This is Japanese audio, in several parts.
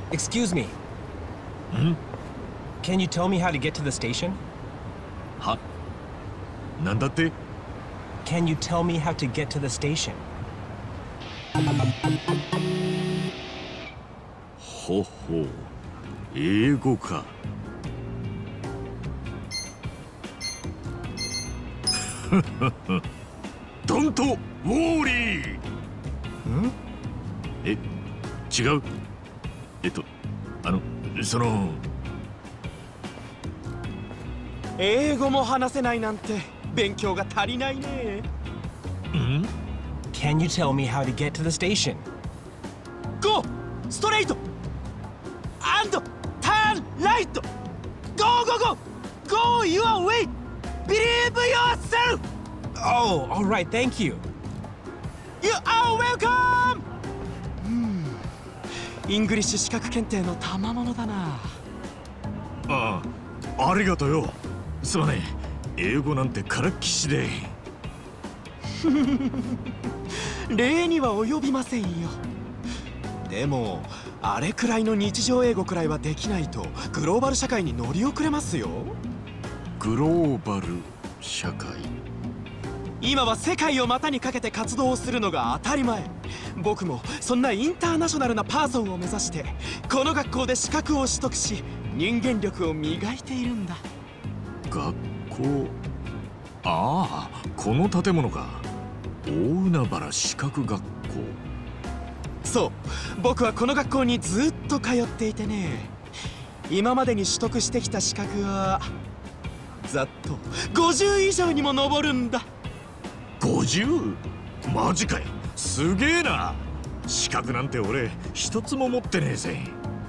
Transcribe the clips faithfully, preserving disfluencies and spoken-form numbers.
Excuse me. ん Can you tell me how to get to the station? はなんだって Can you tell me how to get to the station? ほほう英語かドントウォーリーんえ違うえっとあのその英語も話せないなんて勉強が足りないね。 ん Can you tell me how to get to the station? Go! Straight! And turn right! Go, go, go! Go your way! Believe yourself! Oh, all right, thank you. You are welcome! イングリッシュ資格検定の賜物だな。 ああ、ありがとうよ。すまねえ、英語なんてからっきしで。 礼には及びませんよ。でもあれくらいの日常英語くらいはできないとグローバル社会に乗り遅れますよ。 グローバル社会。 今は世界を股にかけて活動をするのが当たり前。僕もそんなインターナショナルなパーソンを目指してこの学校で資格を取得し人間力を磨いているんだ。 学校、ああこの建物か。大海原資格学校。 そう僕はこの学校にずっと通っていてね、今までに取得してきた資格はざっとごじゅう以上にも上るんだ。 ごじゅう？マジかい、すげえな。資格なんて俺一つも持ってねえぜ。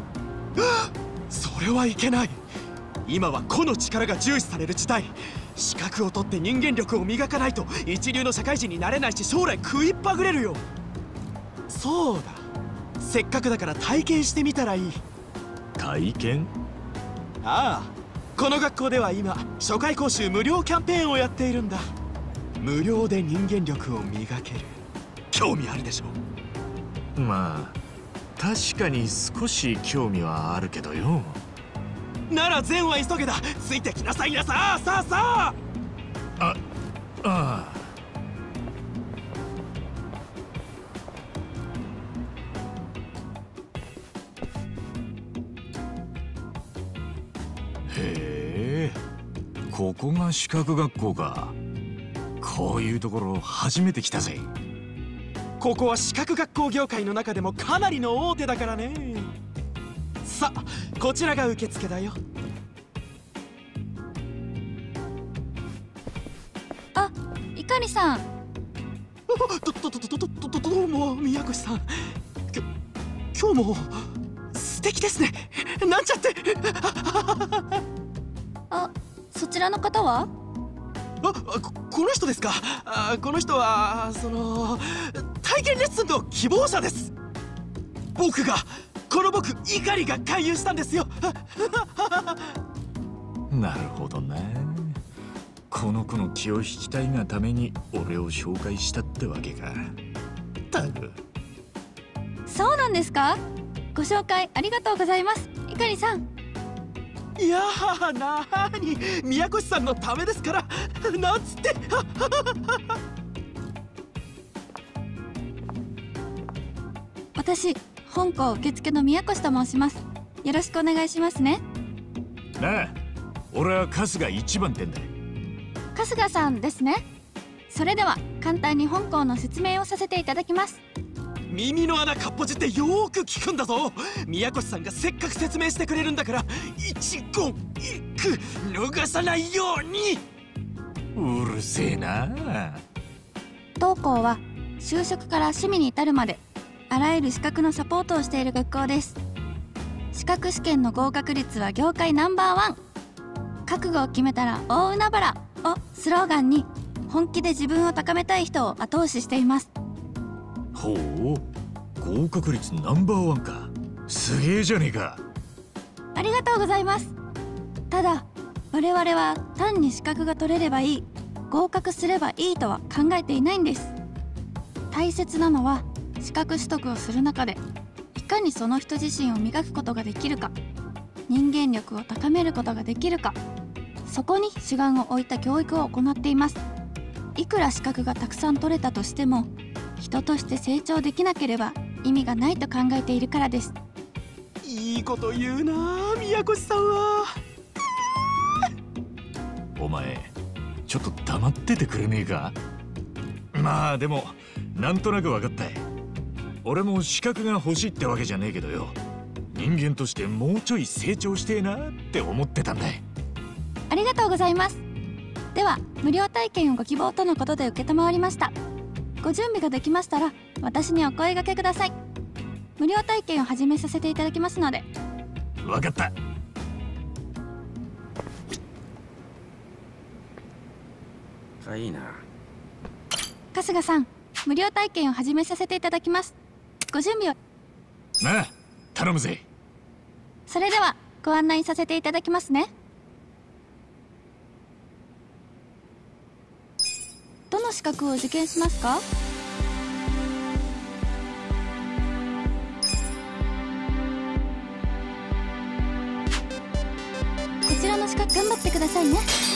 それはいけない。今は個の力が重視される時代。資格を取って人間力を磨かないと一流の社会人になれないし将来食いっぱぐれるよ。そうだ、せっかくだから体験してみたらいい。 体験？ ああ、この学校では今初回講習無料キャンペーンをやっているんだ。無料で人間力を磨ける。興味あるでしょ。 まあ確かに少し興味はあるけどよ。 なら善は急げだ。ついてきなさいな。さあさあさあ。 あ、ああ。へえ、ここが資格学校か。こういうところ初めて来たぜ。 ここは資格学校業界の中でもかなりの大手だからね。さあ、こちらが受付だよ。 あ、いかりさん。 どどどどどどどうも宮越さん。きょ今日も素敵ですね。なんちゃって。 あ、そちらの方は？ あ、ここの人ですか。あ、この人はその体験レッスンの希望者です。僕がこの僕怒りが勧誘したんですよ。 なるほどな。この子の気を引きたいがために俺を紹介したってわけか。たく。 そうなんですか？ご紹介ありがとうございます、いかりさん。 いやー、なーに宮越さんのためですからなんつって。 私、本校受付の宮越と申します。よろしくお願いしますね。 なあ、俺は春日一番店だ。 春日さんですね。それでは簡単に本校の説明をさせていただきます。 耳の穴かっぽじってよーく聞くんだぞ。宮越さんがせっかく説明してくれるんだから一言一句逃さないように。 うるせえな。 当校は就職から趣味に至るまであらゆる資格のサポートをしている学校です。資格試験の合格率は業界ナンバーワン。覚悟を決めたら大海原をスローガンに本気で自分を高めたい人を後押ししています。 ほう、合格率ナンバーワンか。すげえじゃねえか。 ありがとうございます。ただ我々は単に資格が取れればいい、合格すればいいとは考えていないんです。大切なのは資格取得をする中でいかにその人自身を磨くことができるか、人間力を高めることができるか、そこに主眼を置いた教育を行っています。いくら資格がたくさん取れたとしても、人として成長できなければ意味がないと考えているからです。 いいこと言うな宮越さんは。 お前ちょっと黙っててくれねえか。まあでもなんとなく分かった。俺も資格が欲しいってわけじゃねえけどよ、人間としてもうちょい成長してえなって思ってたんだ。 ありがとうございます。では無料体験をご希望とのことで承りました。ご準備ができましたら私にお声掛けください。無料体験を始めさせていただきますので。 分かった。 いいな。 春日さん、無料体験を始めさせていただきます。ご準備を。 なあ頼むぜ。 それではご案内させていただきますね。どの資格を受験しますか？こちらの資格頑張ってくださいね。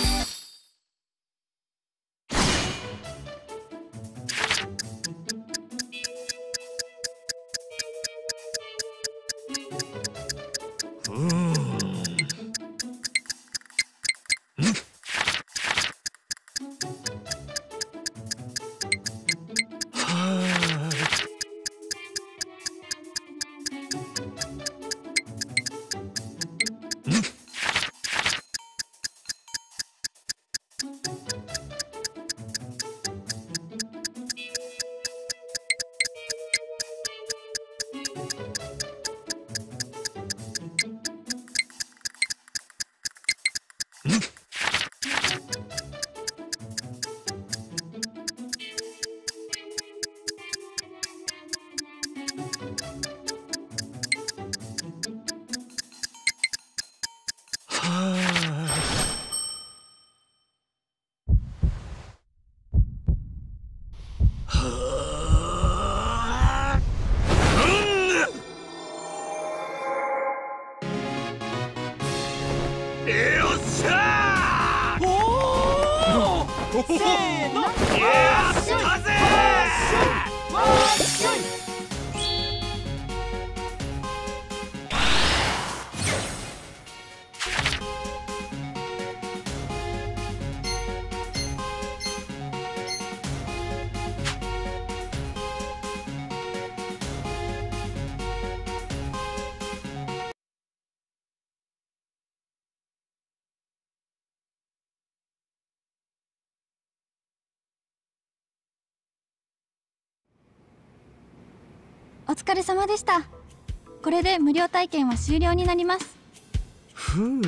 お疲れ様でした。これで無料体験は終了になります。 ふう、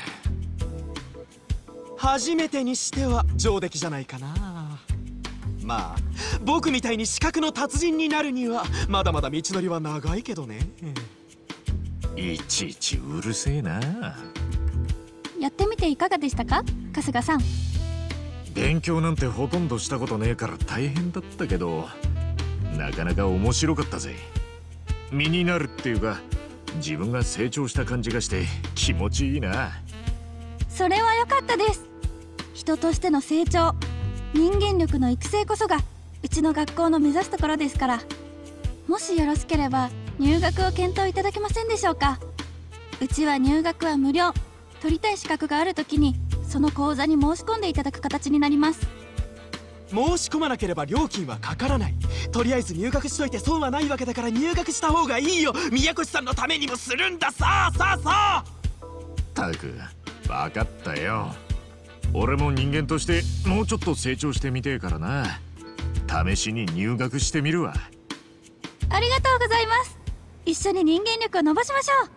初めてにしては上出来じゃないかな。まあ僕みたいに資格の達人になるにはまだまだ道のりは長いけどね。 いちいちうるせえな。 やってみていかがでしたか、春日さん。 勉強なんてほとんどしたことねえから大変だったけど、なかなか面白かったぜ。身になるっていうか、自分が成長した感じがして気持ちいいな。 それは良かったです。人としての成長、人間力の育成こそがうちの学校の目指すところですから、もしよろしければ入学を検討いただけませんでしょうか。うちは入学は無料。取りたい資格があるときにその講座に申し込んでいただく形になります。 申し込まなければ料金はかからない。とりあえず入学しといて損はないわけだから入学した方がいいよ。宮越さんのためにもするんだ。さあさあさあ。 たく分かったよ。俺も人間としてもうちょっと成長してみてえからな。試しに入学してみるわ。 ありがとうございます。一緒に人間力を伸ばしましょう。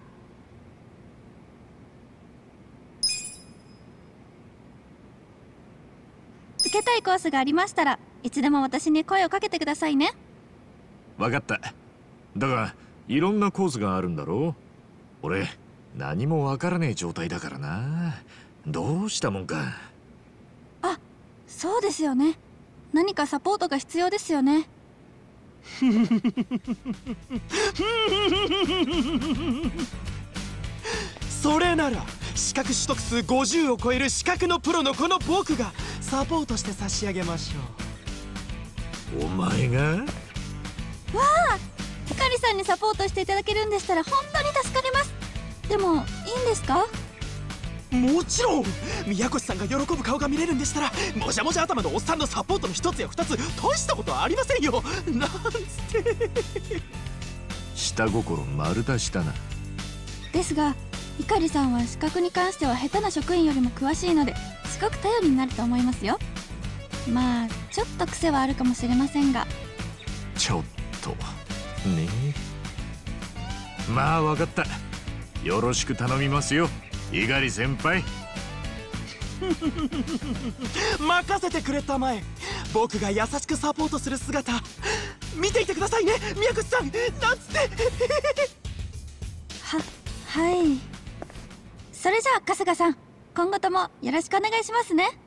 受けたいコースがありましたらいつでも私に声をかけてくださいね。 分かった。だがいろんなコースがあるんだろう。俺何も分からねえ状態だからな。どうしたもんか。 あ、そうですよね。何かサポートが必要ですよね。 それなら資格取得数ごじゅうを超える資格のプロのこの僕がサポートして差し上げましょお前が？ わあ、ひかりさんにサポートしていただけるんでしたら本当に助かります。でもいいんですか？ う。もちろん宮越さんが喜ぶ顔が見れるんでしたら、もじゃもじゃ頭のおっさんのサポートの一つや二つ大したことはありませんよ。なんつって下心丸出しだな。 ですがひかりさんは資格に関しては下手な職員よりも詳しいのですごく頼りになると思いますよ。まあちょっと癖はあるかもしれませんが。 ちょっとねえ。まあ分かった。よろしく頼みますよ、猪狩先輩。 任せてくれたまえ。僕が優しくサポートする姿見ていてくださいね、宮越さん。なんつってははい。それじゃあ春日さん、今後ともよろしくお願いしますね。